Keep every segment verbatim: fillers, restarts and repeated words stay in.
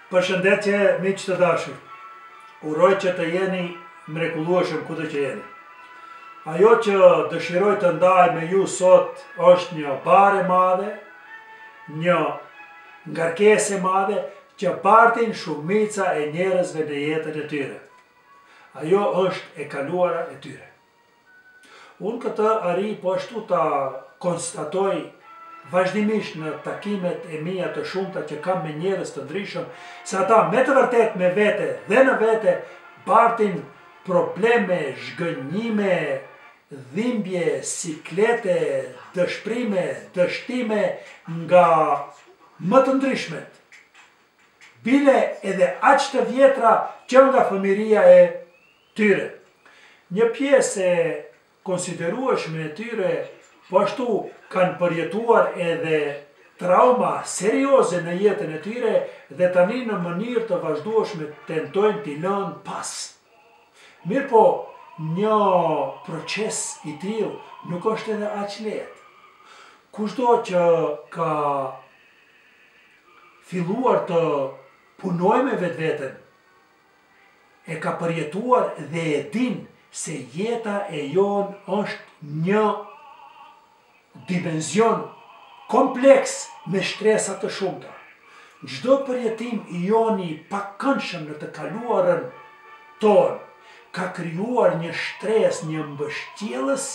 Përshëndetje miq të dashur. Uroj që të jeni mrekullueshëm kudo që jeni. Ajo që dëshiroj të ndaj me ju sot është një bare madhe, një ngarkesë e madhe që partin shumica e njerëzve në jetën e tyre. Ajo është e kaluara e tyre. Unë këtë ari po ashtu ta konstatoj vazhdimisht në takimet e mia të shumta që kam me njerëz të ndryshëm, se ata me të vërtet me vete dhe në vete partin probleme, zhgënjime, dhimbje, siklete, dëshprime, dështime nga më të ndryshmet. Bile edhe aq të vjetra që nga fëmiria e tyre. Një pjesë e konsiderueshme e tyre po ashtu kanë përjetuar edhe trauma serioze në jetën e tyre dhe tani në mënyrë të vazhdueshme tentojnë t'i lënë pas. Mirë po, një proces i tillë nuk është edhe aq lehtë. Kushdo që ka filluar të punojë me vetveten, e ka përjetuar dhe e din se jeta e jon është një dimenzion kompleks me shtresat të shumta. Çdo përjetim i joni pakëndshëm në të kaluarën tonë ka krijuar një shtresë, një mbështjellës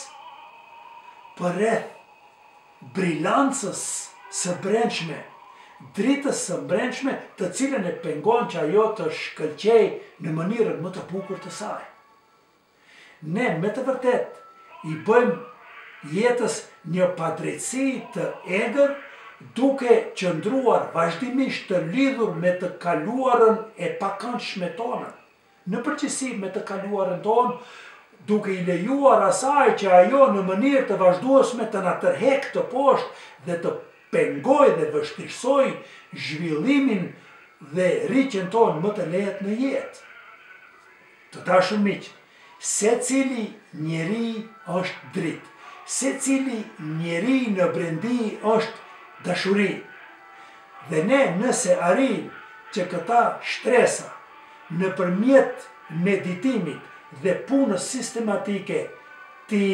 përreth brilancës së brendshme, dritës së brendshme, të cilën e pengon që ajo të shkëlqej në mënyrën më të bukur të saj. Ne me të vërtet i bëjmë jetës një padrejtësi të egër, duke qëndruar vazhdimisht të lidhur me të kaluarën e pakëndshme tonë. Në përgjithësi me të kaluarën tonë, duke i lejuar asaj që ajo në mënyrë të vazhdueshme të na tërheqë të poshtë dhe të pengoj dhe vështirësoj zhvillimin dhe rritjen tonë më të lehtë në jetë. Të dashur miq, secili njeri është dritë. Se cili njeri në brendi është dashuri. Dhe ne nëse arrim që këta shtresa në përmjet meditimit dhe punës sistematike ti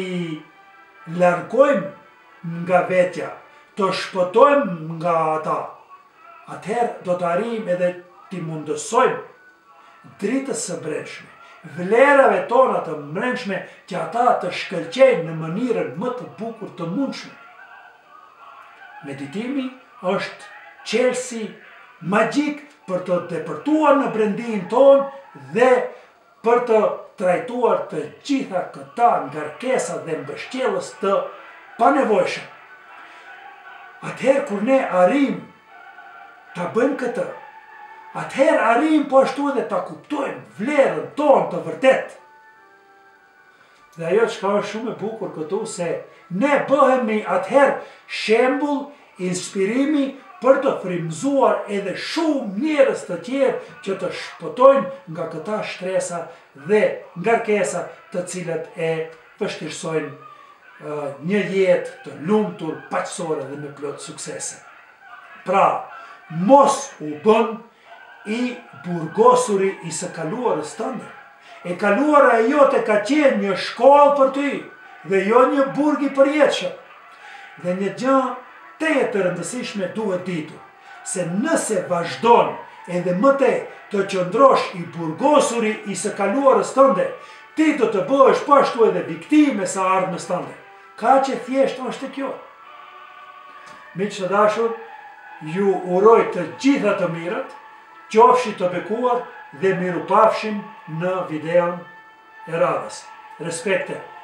largojmë nga vetja, të shpëtojmë nga ata, atëherë do të arrim edhe ti mundësojmë dritës së brendshme, vlerave tona të brendshme që ata të shkëlqejnë në mënyrën më të bukur të mundshme. Meditimi është çelësi magjik për të depërtuar në brendin tonë dhe për të trajtuar të gjitha këta ngarkesa dhe mbështjellës të panevojshme. Atëherë kur ne arrim ta bëjmë këtë, atëherë arrim po ashtu edhe ta kuptojmë vlerën tonë të vërtet. Dhe ajo çka është shumë e bukur këtu se ne bëhemi atëherë shembull, inspirimi për të frymëzuar edhe shumë njerëz të tjerë që të shpëtojnë nga këta shtresa dhe ngarkesa të cilat e vështirësojnë uh, një jetë të lumtur, paqësore dhe me plot suksese. Pra, mos u bën i burgosuri i së kaluarës tënde. E kaluara e jote ka qenë një shkollë për ty dhe jo një burg i përjetshëm. Dhe një gjë teje të rëndësishme duhet ditur, se nëse vazhdon edhe më tej të qëndrosh i burgosuri i së kaluarës tënde, ti do të bëhesh po ashtu edhe viktime së ardhmës tënde. Kaq e thjeshtë është kjo. Miq të dashur, ju uroj të gjitha të mirët, qofshi të bekuar dhe miru pafshim në videon e radhës. Respekte!